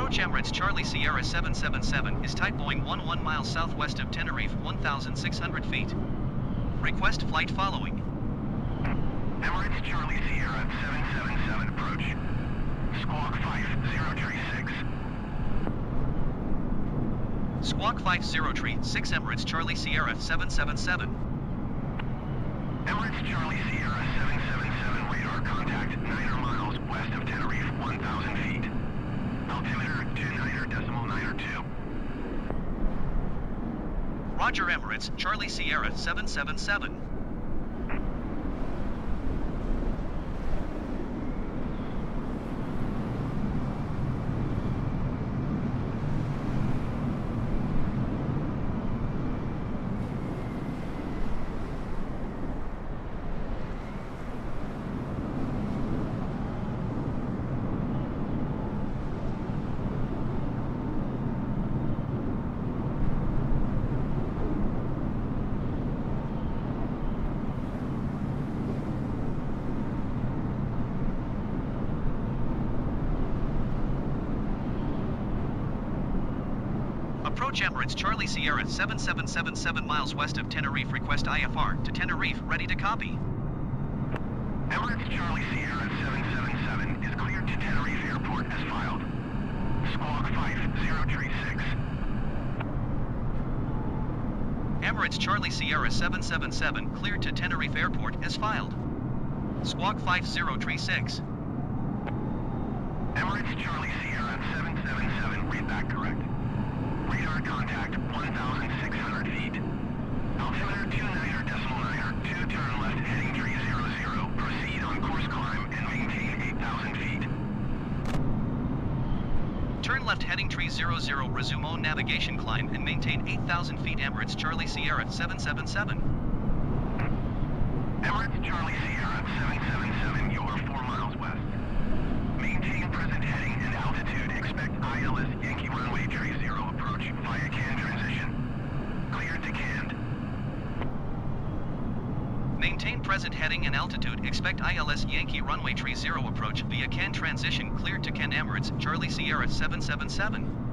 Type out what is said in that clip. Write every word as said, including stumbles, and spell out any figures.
Approach Emirates Charlie Sierra seven seven seven is type Boeing one one miles southwest of Tenerife one thousand six hundred feet. Request flight following. Emirates Charlie Sierra seven seven seven approach. Squawk five zero three six. Squawk five zero three six Emirates Charlie Sierra seven seven seven. Emirates Charlie Sierra seven seven seven radar contact nine miles west of Tenerife one thousand feet. Altimeter two niner decimal niner two. Roger Emirates Charlie Sierra seven seven seven. Approach Emirates Charlie Sierra seven seven seven seven miles west of Tenerife. Request I F R to Tenerife. Ready to copy. Emirates Charlie Sierra seven seven seven is cleared to Tenerife Airport as filed. Squawk five zero three six. Emirates Charlie Sierra seven seven seven cleared to Tenerife Airport as filed. Squawk five zero three six. Emirates Charlie Sierra seven seven seven, read back correct. Radar contact one thousand six hundred feet. Altimeter two niner decimal niner two, turn left heading three zero zero. Proceed on course climb and maintain eight thousand feet. Turn left heading three zero zero. Resume on navigation climb and maintain eight thousand feet. Emirates Charlie Sierra seven seven seven. Emirates Charlie Sierra seven seven seven, you are four miles west. Maintain present heading and altitude. Expect I L S Yankee runway three zero approach via C A N transition. Cleared to C A N. Maintain present heading and altitude. Expect I L S Yankee runway three zero approach via C A N transition. Cleared to C A N. Emirates Charlie Sierra seven seven seven.